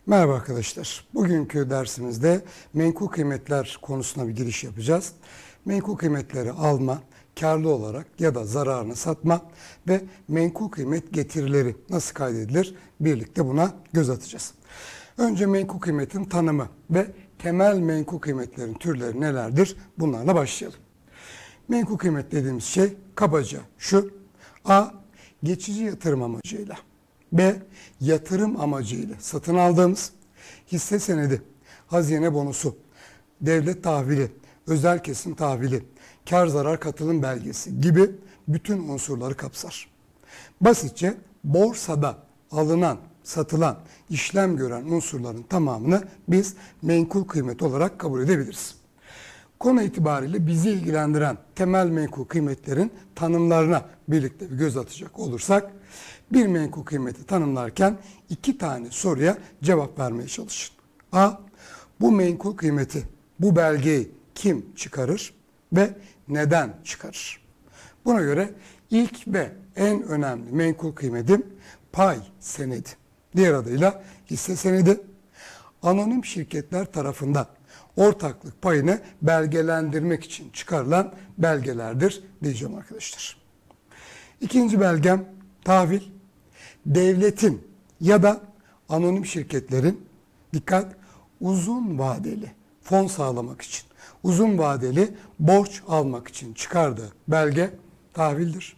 Merhaba arkadaşlar. Bugünkü dersimizde menkul kıymetler konusuna bir giriş yapacağız. Menkul kıymetleri alma, karlı olarak ya da zararını satma ve menkul kıymet getirileri nasıl kaydedilir? Birlikte buna göz atacağız. Önce menkul kıymetin tanımı ve temel menkul kıymetlerin türleri nelerdir? Bunlarla başlayalım. Menkul kıymet dediğimiz şey kabaca şu: A. Geçici yatırım amacıyla, B. Yatırım amacıyla satın aldığımız hisse senedi, hazine bonosu, devlet tahvili, özel kesim tahvili, kar zarar katılım belgesi gibi bütün unsurları kapsar. Basitçe borsada alınan, satılan, işlem gören unsurların tamamını biz menkul kıymet olarak kabul edebiliriz. Konu itibariyle bizi ilgilendiren temel menkul kıymetlerin tanımlarına birlikte bir göz atacak olursak, bir menkul kıymeti tanımlarken iki tane soruya cevap vermeye çalışın. A. Bu menkul kıymeti, bu belgeyi kim çıkarır ve neden çıkarır? Buna göre ilk ve en önemli menkul kıymetim pay senedi. Diğer adıyla hisse senedi. Anonim şirketler tarafından ortaklık payını belgelendirmek için çıkarılan belgelerdir diyeceğim arkadaşlar. İkinci belgem tahvil. Devletin ya da anonim şirketlerin, dikkat, uzun vadeli fon sağlamak için, uzun vadeli borç almak için çıkardığı belge tahvildir.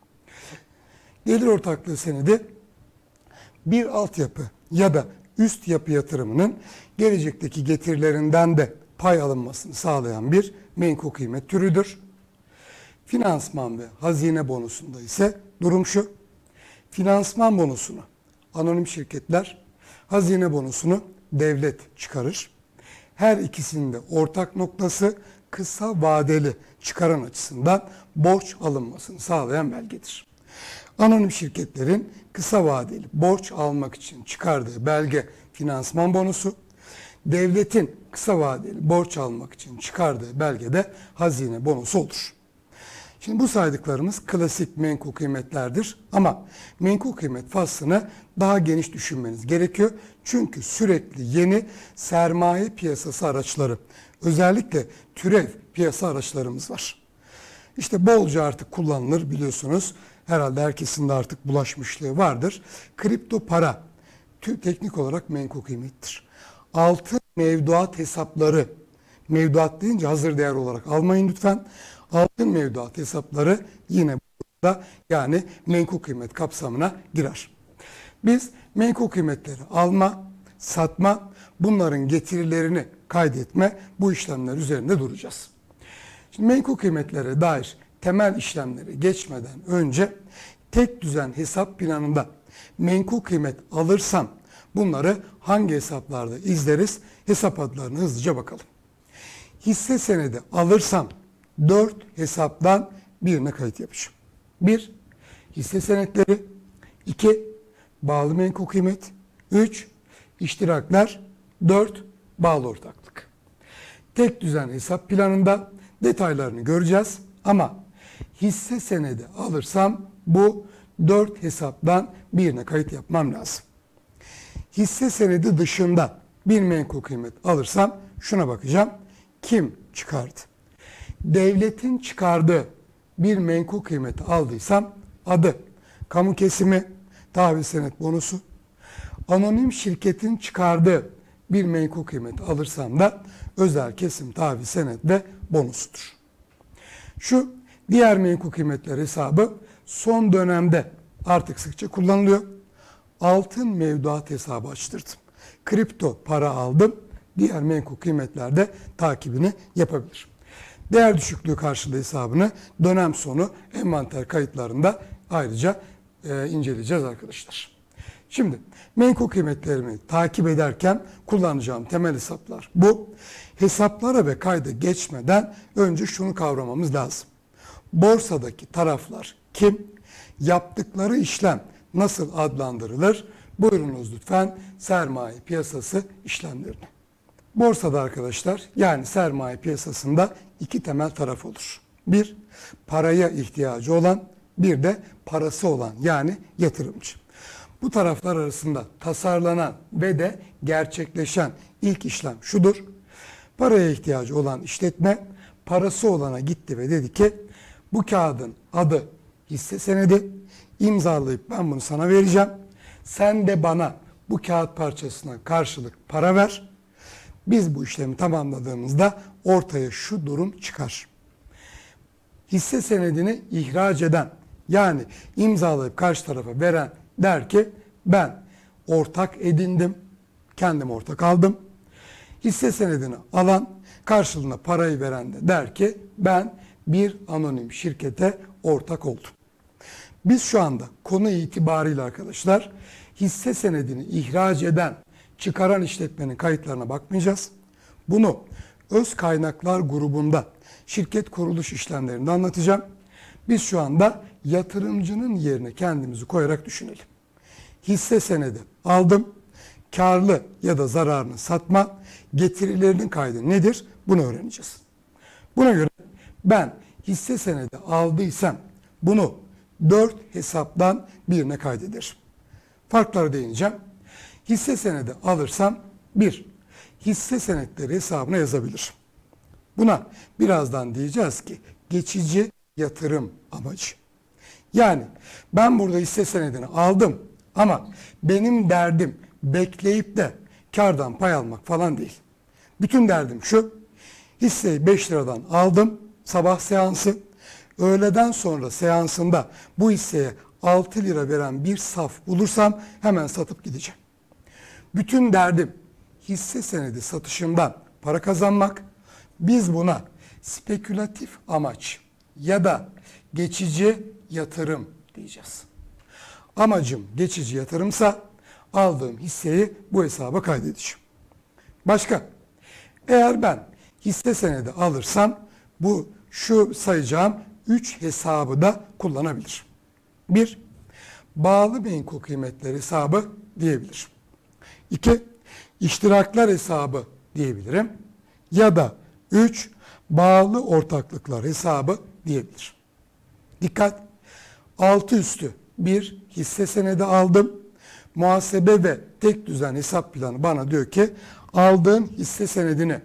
Gelir ortaklığı senedi bir altyapı ya da üst yapı yatırımının gelecekteki getirilerinden de pay alınmasını sağlayan bir menkul kıymet türüdür. Finansman ve hazine bonusunda ise durum şu: finansman bonusunu anonim şirketler, hazine bonusunu devlet çıkarır. Her ikisinin de ortak noktası kısa vadeli çıkaran açısından borç alınmasını sağlayan belgedir. Anonim şirketlerin kısa vadeli borç almak için çıkardığı belge finansman bonusu, devletin kısa vadeli borç almak için çıkardığı belge de hazine bonusu olur. Şimdi bu saydıklarımız klasik menkul kıymetlerdir ama menkul kıymet faslını daha geniş düşünmeniz gerekiyor. Çünkü sürekli yeni sermaye piyasası araçları, özellikle türev piyasa araçlarımız var. İşte bolca artık kullanılır, biliyorsunuz. Herhalde herkesin de artık bulaşmışlığı vardır. Kripto para teknik olarak menkul kıymettir. Altın mevduat hesapları, mevduat deyince hazır değer olarak almayın lütfen. Altın mevduat hesapları yine burada, yani menkul kıymet kapsamına girer. Biz menkul kıymetleri alma, satma, bunların getirilerini kaydetme, bu işlemler üzerinde duracağız. Şimdi menkul kıymetlere dair temel işlemleri geçmeden önce tek düzen hesap planında menkul kıymet alırsam bunları hangi hesaplarda izleriz? Hesap adlarını hızlıca bakalım. Hisse senedi alırsam 4 hesaptan birine kayıt yapacağım. 1. Hisse senetleri. 2. Bağlı menkul kıymet. 3. İştirakler. 4. Bağlı ortaklık. Tek düzen hesap planında detaylarını göreceğiz ama hisse senedi alırsam bu 4 hesaptan birine kayıt yapmam lazım. Hisse senedi dışında bir menkul kıymet alırsam şuna bakacağım: kim çıkardı? Devletin çıkardığı bir menkul kıymeti aldıysam adı, kamu kesimi, tahvil senet bonusu. Anonim şirketin çıkardığı bir menkul kıymeti alırsam da özel kesim tahvil senet ve bonusudur. Şu diğer menkul kıymetler hesabı son dönemde artık sıkça kullanılıyor. Altın mevduat hesabı açtırdım. Kripto para aldım. Diğer menkul kıymetlerde takibini yapabilir. Değer düşüklüğü karşılığı hesabını dönem sonu envanter kayıtlarında ayrıca inceleyeceğiz arkadaşlar. Şimdi menkul kıymetlerimi takip ederken kullanacağım temel hesaplar bu. Hesaplara ve kayda geçmeden önce şunu kavramamız lazım: borsadaki taraflar kim? Yaptıkları işlem nasıl adlandırılır? Buyurunuz lütfen sermaye piyasası işlemlerini. Borsada arkadaşlar, yani sermaye piyasasında iki temel taraf olur. Bir, paraya ihtiyacı olan, bir de parası olan, yani yatırımcı. Bu taraflar arasında tasarlanan ve de gerçekleşen ilk işlem şudur. Paraya ihtiyacı olan işletme parası olana gitti ve dedi ki bu kağıdın adı hisse senedi, imzalayıp ben bunu sana vereceğim. Sen de bana bu kağıt parçasına karşılık para ver. Biz bu işlemi tamamladığımızda ortaya şu durum çıkar. Hisse senedini ihraç eden, yani imzalayıp karşı tarafa veren der ki ben ortak edindim, kendim ortak aldım. Hisse senedini alan, karşılığında parayı veren de der ki ben bir anonim şirkete ortak oldum. Biz şu anda konu itibariyle arkadaşlar hisse senedini ihraç eden, çıkaran işletmenin kayıtlarına bakmayacağız. Bunu öz kaynaklar grubunda şirket kuruluş işlemlerinde anlatacağım. Biz şu anda yatırımcının yerine kendimizi koyarak düşünelim. Hisse senedi aldım, karlı ya da zararını satma, getirilerinin kaydı nedir? Bunu öğreneceğiz. Buna göre ben hisse senedi aldıysam bunu 4 hesaptan birine kaydederim. Farklara değineceğim. Hisse senedi alırsam 1. Hisse senetleri hesabına yazabilir. Buna birazdan diyeceğiz ki geçici yatırım amacı. Yani ben burada hisse senedini aldım ama benim derdim bekleyip de kardan pay almak falan değil. Bütün derdim şu: hisseyi 5 liradan aldım sabah seansı. Öğleden sonra seansında bu hisseye 6 lira veren bir saf bulursam hemen satıp gideceğim. Bütün derdim hisse senedi satışımdan para kazanmak. Biz buna spekülatif amaç ya da geçici yatırım diyeceğiz. Amacım geçici yatırımsa aldığım hisseyi bu hesaba kaydedeceğim. Başka, eğer ben hisse senedi alırsam bu şu sayacağım 3 hesabı da kullanabilir. 1. Bağlı menkul kıymetler hesabı diyebilirim. 2. İştiraklar hesabı diyebilirim. Ya da 3. Bağlı ortaklıklar hesabı diyebilirim. Dikkat! Altı üstü bir hisse senedi aldım. Muhasebe ve tek düzen hesap planı bana diyor ki aldığın hisse senedini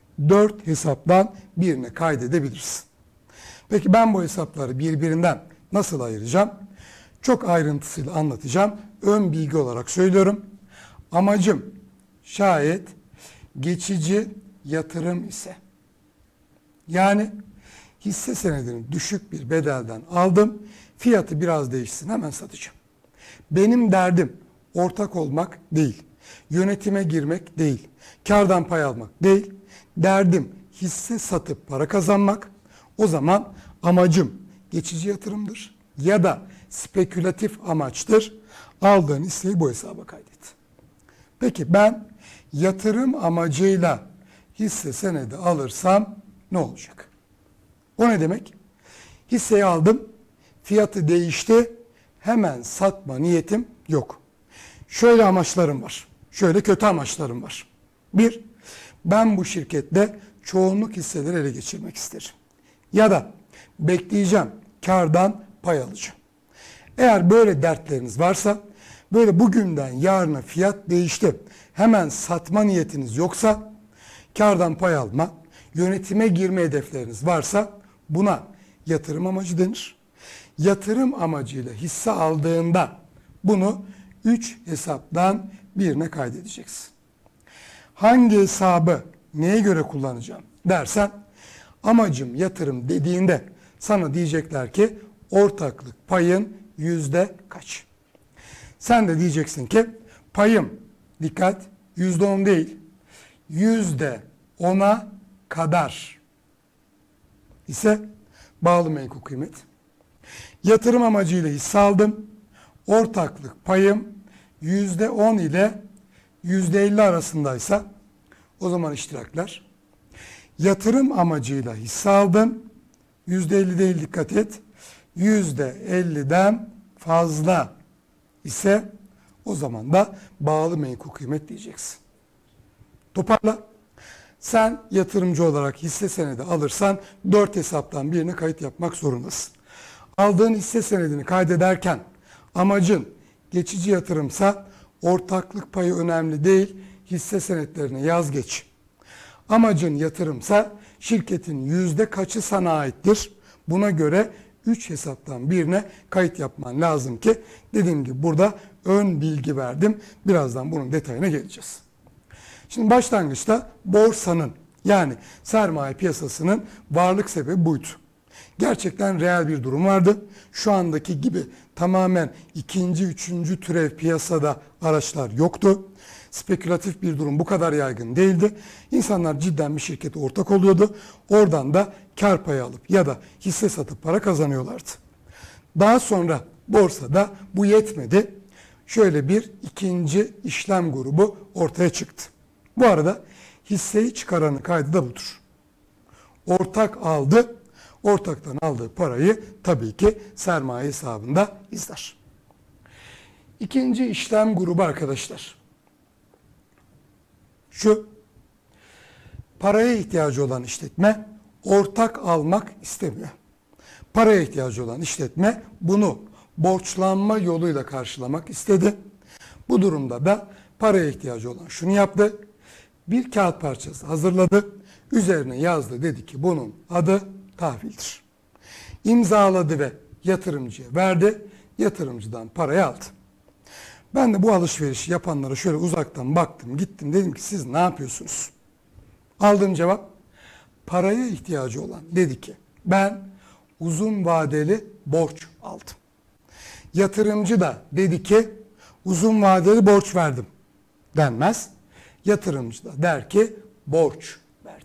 4 hesaptan birine kaydedebilirsin. Peki ben bu hesapları birbirinden nasıl ayıracağım? Çok ayrıntısıyla anlatacağım. Ön bilgi olarak söylüyorum. Amacım şayet geçici yatırım ise, yani hisse senedini düşük bir bedelden aldım, fiyatı biraz değişsin hemen satacağım. Benim derdim ortak olmak değil, yönetime girmek değil, kardan pay almak değil, derdim hisse satıp para kazanmak. O zaman amacım geçici yatırımdır ya da spekülatif amaçtır. Aldığın hisseyi bu hesaba kaydet. Peki ben yatırım amacıyla hisse senedi alırsam ne olacak? O ne demek? Hisseyi aldım, fiyatı değişti, hemen satma niyetim yok. Şöyle amaçlarım var, şöyle kötü amaçlarım var. 1. Ben bu şirkette çoğunluk hisseleri ele geçirmek isterim. Ya da bekleyeceğim, kardan pay alacağım. Eğer böyle dertleriniz varsa, böyle bugünden yarına fiyat değişti, hemen satma niyetiniz yoksa, kardan pay alma, yönetime girme hedefleriniz varsa buna yatırım amacı denir. Yatırım amacıyla hisse aldığında bunu 3 hesaptan birine kaydedeceksin. Hangi hesabı neye göre kullanacağım dersen, amacım yatırım dediğinde sana diyecekler ki ortaklık payın yüzde kaç? Sen de diyeceksin ki payım, dikkat, %10 değil, %10'a kadar ise bağlı menkul kıymet. Yatırım amacıyla hisse aldım. Ortaklık payım %10 ile %50 arasındaysa o zaman iştirakler. Yatırım amacıyla hisse aldım. %50 değil, dikkat et. %50'den fazla ise o zaman da bağlı menkul kıymet diyeceksin. Toparla. Sen yatırımcı olarak hisse senedi alırsan 4 hesaptan birine kayıt yapmak zorundasın. Aldığın hisse senedini kaydederken amacın geçici yatırımsa ortaklık payı önemli değil, hisse senetlerine yaz geç. Amacın yatırımsa şirketin yüzde kaçı sana aittir? Buna göre 3 hesaptan birine kayıt yapman lazım ki, dediğim gibi burada ön bilgi verdim. Birazdan bunun detayına geleceğiz. Şimdi başlangıçta borsanın, yani sermaye piyasasının varlık sebebi buydu. Gerçekten reel bir durum vardı. Şu andaki gibi tamamen ikinci, üçüncü türev piyasada araçlar yoktu. Spekülatif bir durum bu kadar yaygın değildi. İnsanlar cidden bir şirkete ortak oluyordu. Oradan da kar payı alıp ya da hisse satıp para kazanıyorlardı. Daha sonra borsada bu yetmedi. Şöyle bir ikinci işlem grubu ortaya çıktı. Bu arada hisseyi çıkaranın kaydı da budur. Ortak aldı. Ortaktan aldığı parayı tabii ki sermaye hesabında izler. İkinci işlem grubu arkadaşlar. Şu, paraya ihtiyacı olan işletme ortak almak istemiyor. Paraya ihtiyacı olan işletme bunu borçlanma yoluyla karşılamak istedi. Bu durumda da paraya ihtiyacı olan şunu yaptı. Bir kağıt parçası hazırladı. Üzerine yazdı, dedi ki bunun adı tahvildir. İmzaladı ve yatırımcıya verdi. Yatırımcıdan parayı aldı. Ben de bu alışverişi yapanlara şöyle uzaktan baktım, gittim, dedim ki siz ne yapıyorsunuz? Aldığım cevap, paraya ihtiyacı olan dedi ki ben uzun vadeli borç aldım. Yatırımcı da dedi ki uzun vadeli borç verdim denmez. Yatırımcı da der ki borç verdim.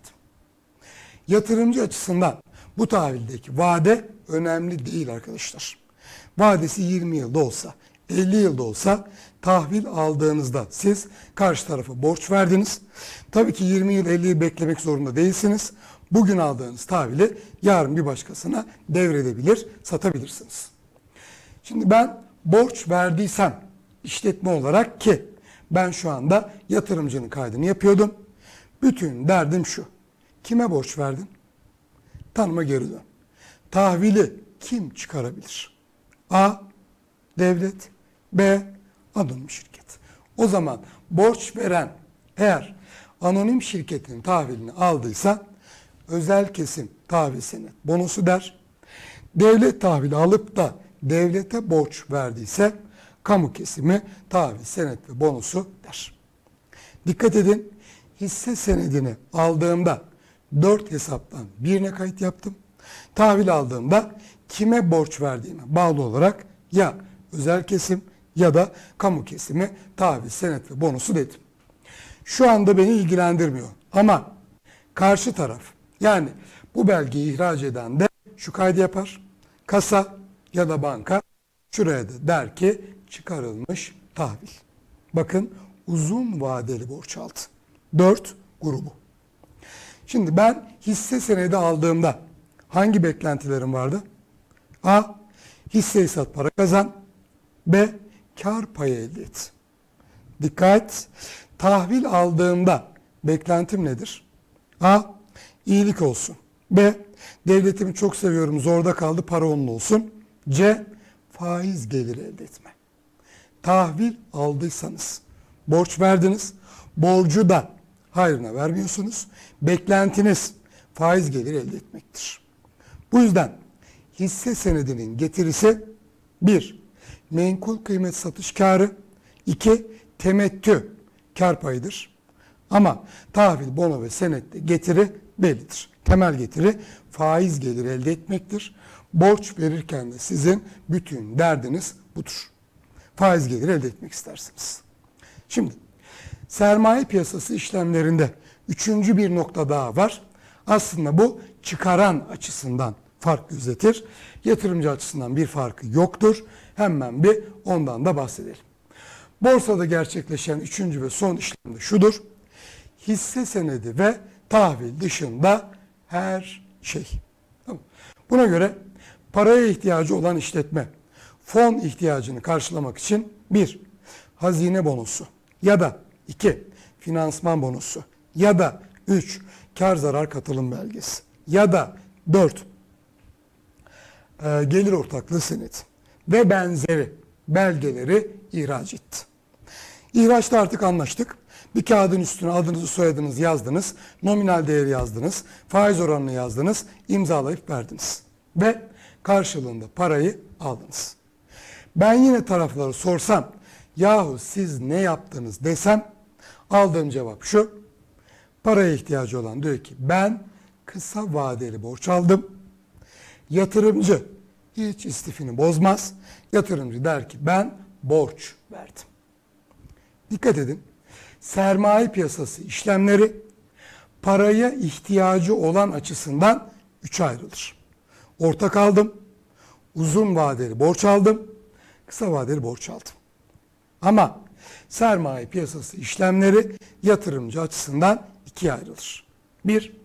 Yatırımcı açısından bu tahvildeki vade önemli değil arkadaşlar. Vadesi 20 yılda olsa, 50 yılda olsa tahvil aldığınızda siz karşı tarafa borç verdiniz. Tabii ki 20 yıl 50 yıl beklemek zorunda değilsiniz. Bugün aldığınız tahvili yarın bir başkasına devredebilir, satabilirsiniz. Şimdi ben borç verdiysem işletme olarak, ki ben şu anda yatırımcının kaydını yapıyordum. Bütün derdim şu: kime borç verdin? Tanıma geri dön. Tahvili kim çıkarabilir? A. Devlet. B. Anonim şirket. O zaman borç veren eğer anonim şirketin tahvilini aldıysa özel kesim tahvil senet bonosu der. Devlet tahvili alıp da devlete borç verdiyse kamu kesimi tahvil senet ve bonosu der. Dikkat edin, hisse senedini aldığımda 4 hesaptan birine kayıt yaptım. Tahvil aldığımda kime borç verdiğime bağlı olarak ya özel kesim ya da kamu kesimi tahvil senet ve bonosu dedim. Şu anda beni ilgilendirmiyor ama karşı taraf, yani bu belgeyi ihraç eden de şu kaydı yapar. Kasa ya da banka şuraya da der ki çıkarılmış tahvil. Bakın, uzun vadeli borç aldı. 4 grubu. Şimdi ben hisse senedi aldığımda hangi beklentilerim vardı? A. Hisseyi sat, para kazan. B. Kar payı elde et. Dikkat! Tahvil aldığımda beklentim nedir? A. İyilik olsun. B. Devletimi çok seviyorum, zorda kaldı, para onun olsun. C. Faiz geliri elde etme. Tahvil aldıysanız, borç verdiniz, borcu da hayrına vermiyorsunuz. Beklentiniz faiz geliri elde etmektir. Bu yüzden hisse senedinin getirisi 1. Menkul kıymet satış karı, 2. Temettü kar payıdır. Ama tahvil, bono ve senette getiri bellidir. Temel getiri faiz geliri elde etmektir. Borç verirken de sizin bütün derdiniz budur. Faiz geliri elde etmek istersiniz. Şimdi sermaye piyasası işlemlerinde üçüncü bir nokta daha var. Aslında bu çıkaran açısından fark gözetir. Yatırımcı açısından bir farkı yoktur. Hemen bir ondan da bahsedelim. Borsada gerçekleşen üçüncü ve son işlem de şudur: hisse senedi ve tahvil dışında her şey. Buna göre paraya ihtiyacı olan işletme fon ihtiyacını karşılamak için 1. Hazine bonosu ya da 2. Finansman bonosu ya da 3. Kar zarar katılım belgesi ya da 4. Gelir ortaklığı senedi ve benzeri belgeleri ihraç etti. İhraçta artık anlaştık. Bir kağıdın üstüne adınızı soyadınızı yazdınız, nominal değeri yazdınız, faiz oranını yazdınız, imzalayıp verdiniz. Ve karşılığında parayı aldınız. Ben yine tarafları sorsam, yahu siz ne yaptınız desem, aldığım cevap şu: paraya ihtiyacı olan diyor ki ben kısa vadeli borç aldım. Yatırımcı hiç istifini bozmaz. Yatırımcı der ki ben borç verdim. Dikkat edin. Sermaye piyasası işlemleri paraya ihtiyacı olan açısından üçe ayrılır. Ortak aldım, uzun vadeli borç aldım, kısa vadeli borç aldım. Ama sermaye piyasası işlemleri yatırımcı açısından ikiye ayrılır. Bir,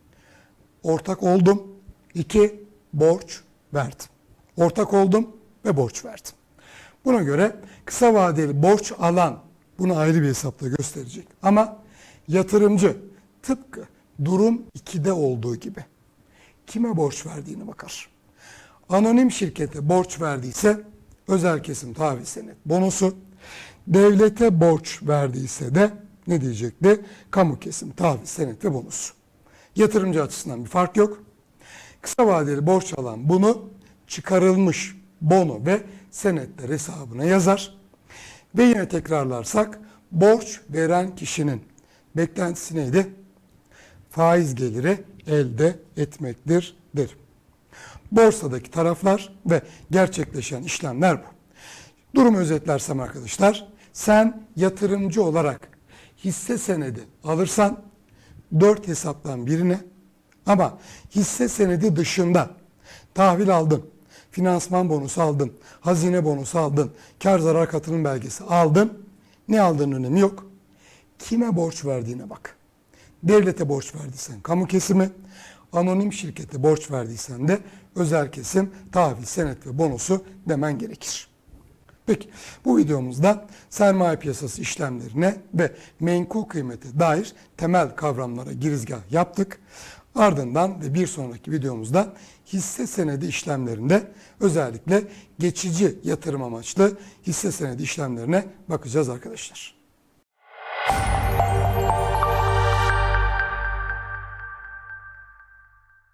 ortak oldum. İki, borç verdim. Ortak oldum ve borç verdim. Buna göre kısa vadeli borç alan bunu ayrı bir hesapla gösterecek. Ama yatırımcı tıpkı durum 2'de olduğu gibi kime borç verdiğine bakar. Anonim şirkete borç verdiyse özel kesim tahvil senet bonosu, devlete borç verdiyse de ne diyecekti? Kamu kesim tahvil senet ve bonosu. Yatırımcı açısından bir fark yok. Kısa vadeli borç alan bunu çıkarılmış bono ve senetler hesabına yazar. Ve yine tekrarlarsak borç veren kişinin beklentisi neydi? Faiz geliri elde etmektir derim. Borsadaki taraflar ve gerçekleşen işlemler bu. Durumu özetlersem arkadaşlar, sen yatırımcı olarak hisse senedi alırsan 4 hesaptan birine, ama hisse senedi dışında tahvil aldın, finansman bonusu aldın, hazine bonusu aldın, kar zarar katılım belgesi aldın, ne aldığının önemi yok. Kime borç verdiğine bak. Devlete borç verdiysen kamu kesimi, anonim şirkete borç verdiysen de özel kesim tahvil senet ve bonosu demen gerekir. Peki bu videomuzda sermaye piyasası işlemlerine ve menkul kıymete dair temel kavramlara girizgah yaptık. Ardından ve bir sonraki videomuzda hisse senedi işlemlerinde özellikle geçici yatırım amaçlı hisse senedi işlemlerine bakacağız arkadaşlar.